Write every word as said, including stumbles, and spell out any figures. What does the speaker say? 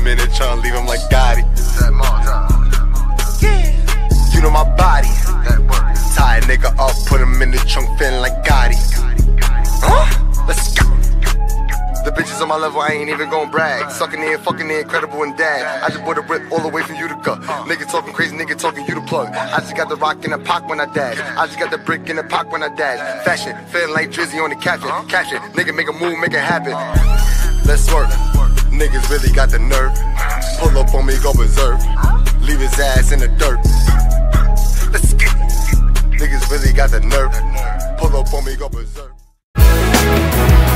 in the trunk, leave him like Gotti. Yeah. You know my body. Tie a nigga up, put him in the trunk, feeling like Gotti. Huh? Let's go. The bitches on my level, I ain't even gon' brag. Sucking in, fucking in, incredible and dad. I just bought a rip all the way from Utica. Nigga talking crazy, nigga talking you the plug. I just got the rock in the pock when I dash. I just got the brick in the pock when I dash. Fashion, feeling like Drizzy on the caption. Caption, nigga make a move, make it happen. Let's work. Niggas really got the nerve. Pull up on me, go berserk. Leave his ass in the dirt. Let's get it. Niggas really got the nerve. Pull up on me, go berserk.